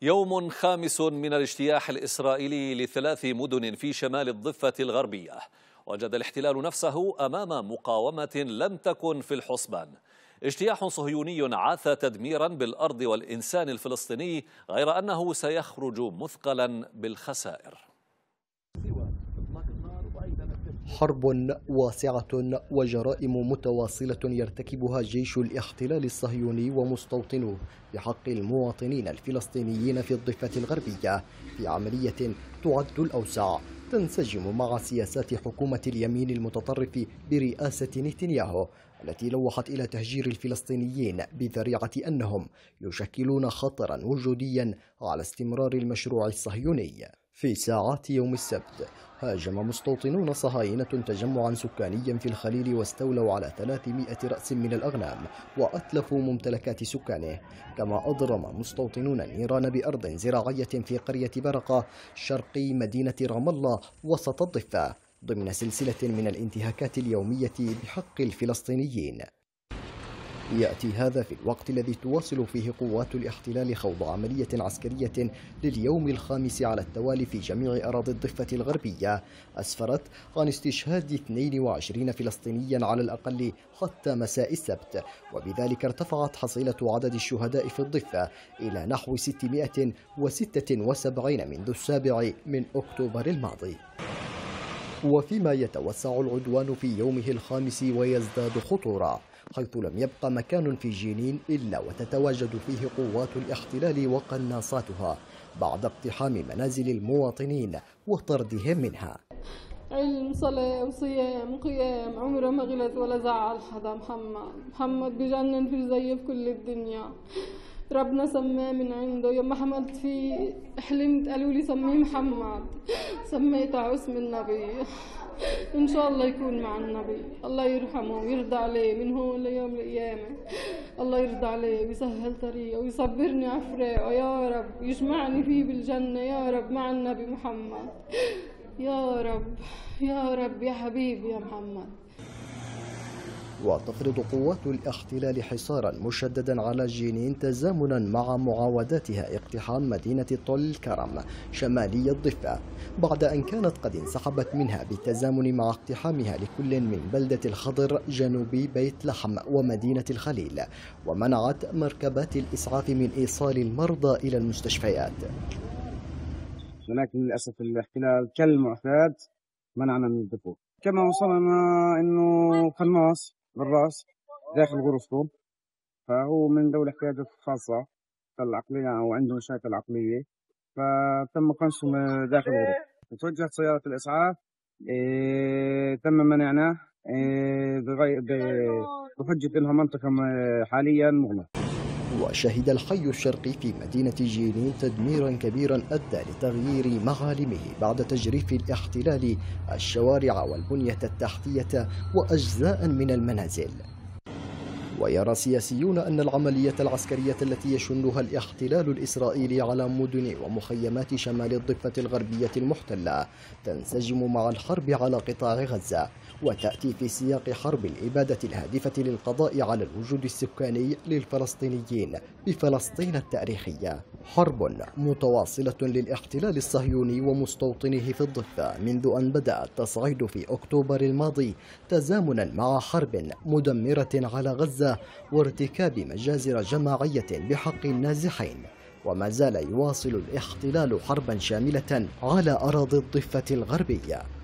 يوم خامس من الاجتياح الإسرائيلي ل3 مدن في شمال الضفة الغربية، وجد الاحتلال نفسه أمام مقاومة لم تكن في الحسبان. اجتياح صهيوني عاث تدميرا بالأرض والإنسان الفلسطيني، غير أنه سيخرج مثقلا بالخسائر. حرب واسعة وجرائم متواصلة يرتكبها جيش الاحتلال الصهيوني ومستوطنوه بحق المواطنين الفلسطينيين في الضفة الغربية في عملية تعد الأوسع تنسجم مع سياسات حكومة اليمين المتطرف برئاسة نتنياهو، التي لوحت إلى تهجير الفلسطينيين بذريعة أنهم يشكلون خطرا وجوديا على استمرار المشروع الصهيوني. في ساعات يوم السبت هاجم مستوطنون صهاينة تجمعا سكانيا في الخليل واستولوا على 300 رأس من الأغنام وأتلفوا ممتلكات سكانه، كما أضرم مستوطنون النيران بأرض زراعية في قرية برقة شرقي مدينة رام الله وسط الضفة ضمن سلسلة من الانتهاكات اليومية بحق الفلسطينيين. يأتي هذا في الوقت الذي تواصل فيه قوات الاحتلال خوض عملية عسكرية لليوم الخامس على التوالي في جميع أراضي الضفة الغربية أسفرت عن استشهاد 22 فلسطينيا على الأقل حتى مساء السبت، وبذلك ارتفعت حصيلة عدد الشهداء في الضفة إلى نحو 676 منذ 7 أكتوبر الماضي. وفيما يتوسع العدوان في يومه الخامس ويزداد خطورة، حيث لم يبقى مكان في جنين إلا وتتواجد فيه قوات الاحتلال وقناصاتها بعد اقتحام منازل المواطنين وطردهم منها. علم صلاة وصيام وقيام عمره ما غلط ولا زعل حدا. محمد بجنن في زي في كل الدنيا، ربنا سماه من عنده. يوم ما حملت فيه حلمت قالوا لي سميه محمد، سميته على اسم النبي. إن شاء الله يكون مع النبي، الله يرحمه ويرضى عليه من هون ليوم القيامة. الله يرضى عليه ويسهل طريقه ويصبرني على فراقه يا رب، ويجمعني فيه بالجنة يا رب مع النبي محمد. يا رب يا رب يا حبيبي يا محمد. وتفرض قوات الاحتلال حصارا مشددا على جنين تزامنا مع معاوداتها اقتحام مدينة طل الكرم شمالي الضفة، بعد أن كانت قد انسحبت منها بالتزامن مع اقتحامها لكل من بلدة الخضر جنوبي بيت لحم ومدينة الخليل، ومنعت مركبات الإسعاف من إيصال المرضى إلى المستشفيات. ولكن للأسف الاحتلال كالمعتاد منعنا من الدخول. كما وصلنا أنه قناص بالراس داخل غرفته، فهو من ذوي الاحتياجات الخاصة العقلية أو عنده مشاكل عقلية، فتم قنصه داخل غرفته. توجهت سيارة الإسعاف، تم منعناه بحجة أنها منطقة حاليا مغلقة. وشهد الحي الشرقي في مدينة جنين تدميرا كبيرا أدى لتغيير معالمه بعد تجريف الاحتلال الشوارع والبنية التحتية وأجزاء من المنازل. ويرى سياسيون أن العملية العسكرية التي يشنها الاحتلال الإسرائيلي على مدن ومخيمات شمال الضفة الغربية المحتلة تنسجم مع الحرب على قطاع غزة، وتأتي في سياق حرب الإبادة الهادفة للقضاء على الوجود السكاني للفلسطينيين بفلسطين التاريخية. حرب متواصلة للاحتلال الصهيوني ومستوطنيه في الضفة منذ أن بدأ التصعيد في أكتوبر الماضي، تزامنا مع حرب مدمرة على غزة وارتكاب مجازر جماعية بحق النازحين. وما زال يواصل الاحتلال حربا شاملة على أراضي الضفة الغربية.